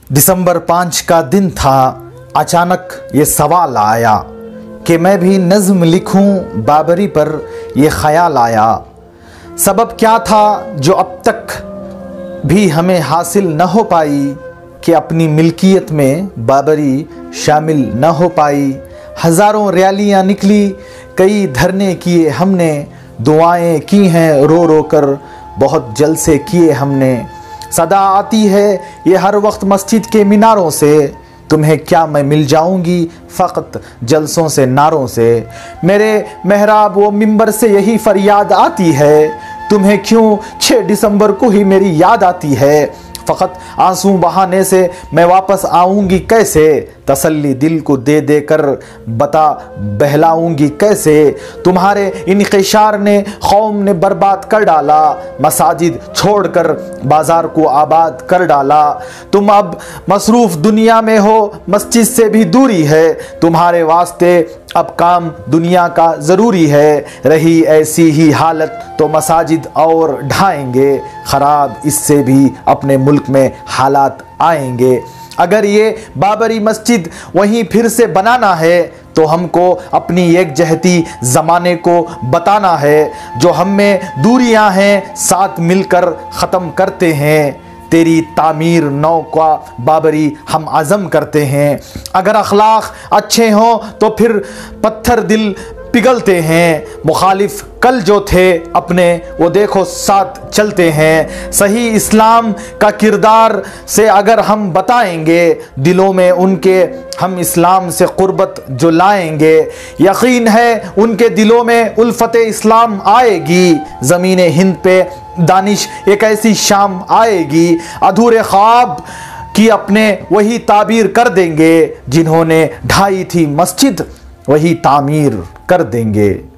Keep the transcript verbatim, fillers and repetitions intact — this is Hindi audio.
दिसंबर पाँच का दिन था। अचानक ये सवाल आया कि मैं भी नज़्म लिखूं बाबरी पर। ये ख्याल आया सबब क्या था जो अब तक भी हमें हासिल न हो पाई, कि अपनी मिल्कियत में बाबरी शामिल न हो पाई। हज़ारों रैलियां निकली, कई धरने किए हमने, दुआएं की हैं रो रो कर, बहुत जलसे किए हमने। सदा आती है ये हर वक्त मस्जिद के मीनारों से, तुम्हें क्या मैं मिल जाऊंगी फ़कत जलसों से नारों से। मेरे मेहराब व मिंबर से यही फरियाद आती है, तुम्हें क्यों छः दिसंबर को ही मेरी याद आती है। फ़कत आंसू बहाने से मैं वापस आऊँगी कैसे, तसल्ली दिल को दे दे कर बता बहलाऊँगी कैसे। तुम्हारे इनक़िशार ने कौम ने बर्बाद कर डाला, मसाजिद छोड़कर बाज़ार को आबाद कर डाला। तुम अब मसरूफ़ दुनिया में हो, मस्जिद से भी दूरी है, तुम्हारे वास्ते अब काम दुनिया का ज़रूरी है। रही ऐसी ही हालत तो मसाजिद और ढाएंगे, ख़राब इससे भी अपने मुल्क में हालात आएंगे। अगर ये बाबरी मस्जिद वहीं फिर से बनाना है तो हमको अपनी एक जहती ज़माने को बताना है। जो हम में दूरियां हैं साथ मिलकर ख़त्म करते हैं, तेरी तामीर नौ का बाबरी हम आज़म करते हैं। अगर अखलाक अच्छे हों तो फिर पत्थर दिल पिघलते हैं, मुखालिफ कल जो थे अपने वो देखो साथ चलते हैं। सही इस्लाम का किरदार से अगर हम बताएंगे, दिलों में उनके हम इस्लाम से क़ुर्बत जो लाएंगे। यकीन है उनके दिलों में उल्फत इस्लाम आएगी, ज़मीन हिंद पे दानिश एक ऐसी शाम आएगी। अधूरे ख्वाब की अपने वही ताबीर कर देंगे, जिन्होंने ढाई थी मस्जिद वही तामीर कर देंगे।